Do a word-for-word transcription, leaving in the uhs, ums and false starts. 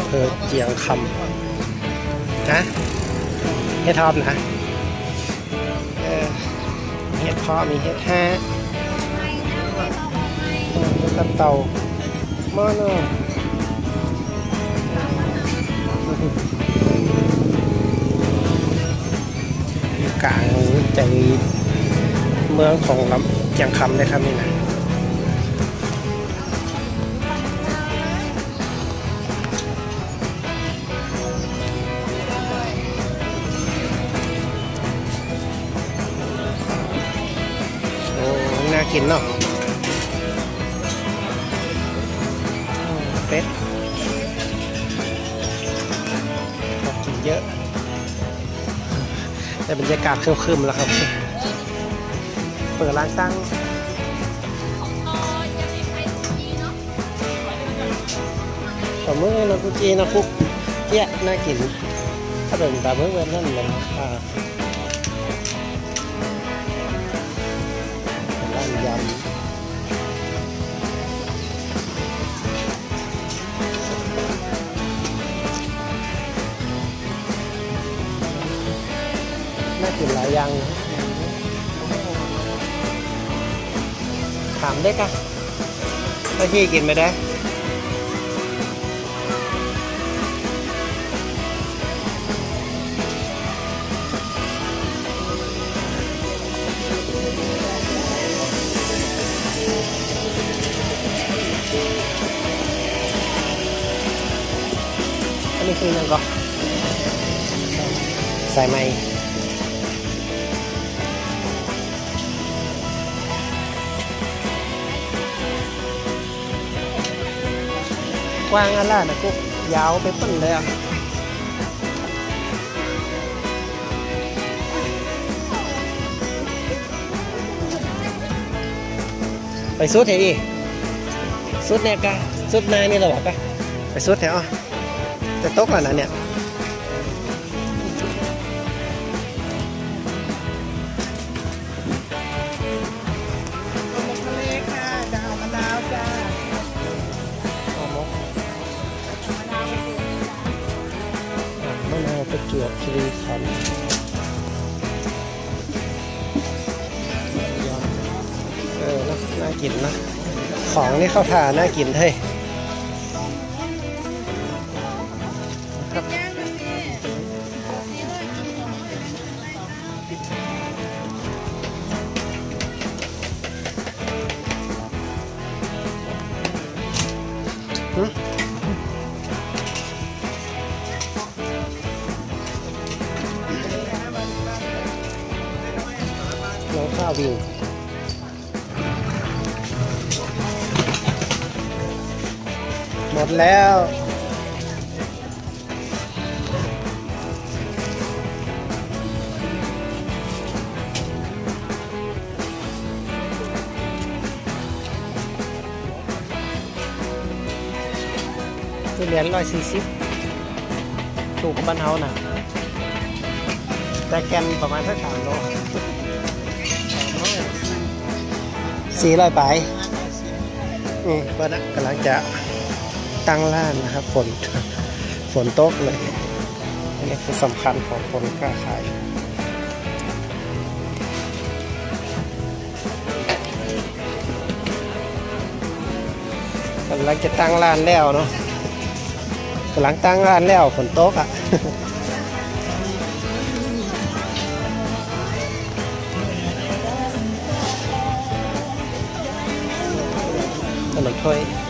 ำเภอเจียงคำนะเฮ็ดทอบนะเออเฮ็ดเพาะมีเฮ็ดห้าตับเต่ามอโนอยู่กลางใจเมืองของลำเจียงคำเลยครับนี่นะน่ากินเนาะเป็ดของกินเยอะแต่บรรยากาศครึมๆแล้วครับเปิดร้านตั้งต่อเมื่อเราคุจีนะคุกเยอะน่ากินถ้าเป็นตาเมื่อเว้นนั่นเลยอ่าร้านยำน่ากินหลายอย่างถามได้กะไม่ชี้กินไปได้อันนี้คือยังก็ใส่ไหมกว้างอันล่ะนะกุ๊กยาวไปต้นเลยอ่ะไปสุดเถอะสุดเนี่ยกะสุดนายนี่เราบอกกะไปสุดเถอะจะตกแล้วนะเนี่ยทะเลค่ะจะเอามะนาวจ้ามะนาวมะนาวประจวบคีรีขันธ์เออนะน่ากินนะของนี่เข้าทาน่ากินเฮ้ยครับน้องข้าววิ่งหมดแล้วทุเรียนร้อยสี่สิบถูกกับบ้านเฮาน่ะแต่แกนประมาณสักสามโลสี่ร้อยไปอืมก็นะกำลังจะตั้งร้านนะครับฝนฝนตกเลยอันนี้คือสำคัญของคนค้าขายกำลังจะตั้งร้านแล้วเนาะกำลังตั้งร้านแล้วฝนตกอ่ะขนมถ้วย